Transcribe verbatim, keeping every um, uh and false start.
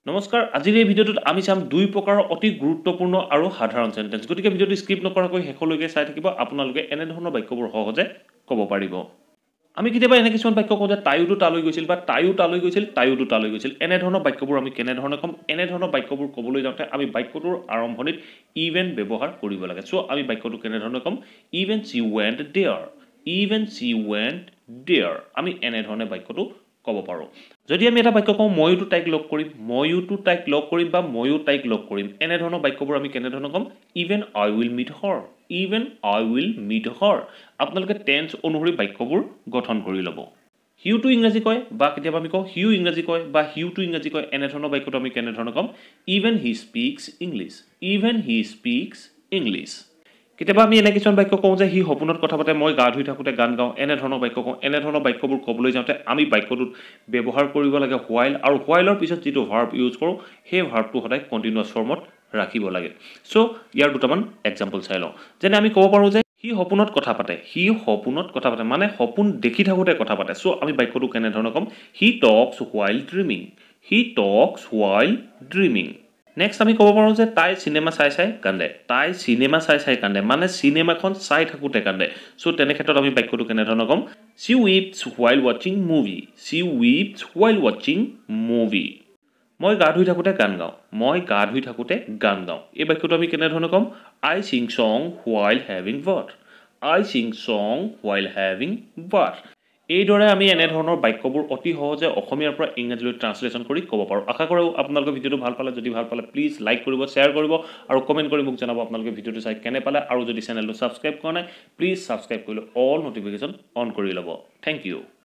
নমস্কাৰ আজিৰ এই ভিডিঅ'টোত আমি চাম দুই প্ৰকাৰৰ অতি গুৰুত্বপূৰ্ণ আৰু সাধাৰণ সেন্টেন্স গতিকে ভিডিঅ'টো স্কিপ নকৰাকৈ শেষলৈকে চাই থাকিব আপোনালোকে এনে ধৰণৰ বাক্যবোৰ সহজে ক'ব পাৰিব আমি কেতিয়াবা এনে কিছুমান বাক্য কওঁ যে তাইওটো তালৈ গৈছিল বা তাইও তালৈ গৈছিল তাইওটো তালৈ গৈছিল এনে ধৰণৰ বাক্যবোৰ আমি কেনে ধৰণে ক'ম এনে ধৰণৰ বাক্যবোৰ ক'বলৈ যাওঁতে আমি বাক্যটোৰ আৰম্ভণিত ইভেন ব্যৱহাৰ কৰিব লাগে সো আমি বাক্যটো কেনে ধৰণে ক'ম even she went there even she went there আমি এনে ধৰণে বাক্যটো ক'ব পাৰো যদি আমি এটা বাক্য কওঁ মইওটো তাইক লগ কৰিম মইওটো তাইক লগ কৰিম বা মইও তাইক লগ কৰিম এনে ধৰণৰ বাক্যবোৰ আমি কেনে ধৰণে ক'ম even I will meet her even I will meet her আপোনালোকে টেন্স অনুসৰি বাক্যবোৰ গঠন কৰি ল'ব হিউটো ইংৰাজী কয় বা কেতিয়াবা আমি কওঁ হিউ ইংৰাজী কয় বা হিউটো ইংৰাজী কয় এনে ধৰণৰ বাক্যটো আমি কেনে ধৰণে ক'ম even he speaks English even he speaks English কেতিয়াবা আমি এনে কিছুমান বাক্য কওঁ যে হি সপোনত কথা পাতে মই গা ধুই থাকোতে গান গাওঁ এনে ধৰণৰ বাক্য কওঁ এনে ধৰণৰ বাক্যবোৰ ক'বলৈ যাওঁতে আমি বাক্যটোত ব্যৱহাৰ কৰিব লাগে while আৰু whileৰ পিছত যিটো ভাৰ্ব ইউজ কৰোঁ সেই ভাৰ্বটো সদায় কন্টিনিউয়াছ ফৰ্মত ৰাখিব লাগে সো ইয়াৰ দুটামান এক্সাম্পল চাই লওঁ যেনে আমি ক'ব পাৰোঁ যে হি সপোনত কথা পাতে হি সপোনত কথা পাতে মানে সপোন দেখি থাকোতে কথা পাতে সো আমি বাক্যটো কেনে ধৰণে ক'ম he talks while dreaming he talks while dreaming next আমি ক'ব পাৰোঁ যে তাই সিনেমা চাই চাই কান্দে তাই সিনেমা চাই চাই কান্দে মানে সিনেমাখন চাই থাকোতে কান্দে সো তেনে ক্ষেত্ৰত আমি বাক্যটো কেনে ধৰণে ক'ম she weeps while watching movie she weeps while watching movie মই গা ধুই থাকোতে গান গাওঁ মই গা ধুই থাকোতে গান গাওঁ এই বাক্যটো আমি কেনে ধৰণে ক'ম I sing song while having bath I sing song while having bath এইদৰে আমি এনে ধৰণৰ বাক্যবোৰ অতি সহজে অসমীয়াৰ পৰা ইংৰাজীলৈ ট্ৰান্সলেচন কৰি ক'ব পাৰোঁ আশা কৰোঁ আপোনালোকে ভিডিঅ'টো ভাল পালে যদি ভাল পালে প্লিজ লাইক কৰিব শ্বেয়াৰ কৰিব আৰু কমেন্ট কৰি মোক জনাব আপোনালোকে ভিডিঅ'টো চাই কেনে পালে আৰু যদি চেনেলটো সাবস্ক্ৰাইব কৰা নাই প্লিজ সাবস্ক্ৰাইব কৰি অল নটিফিকেশন অন কৰি ল'ব থ্যাংক ইউ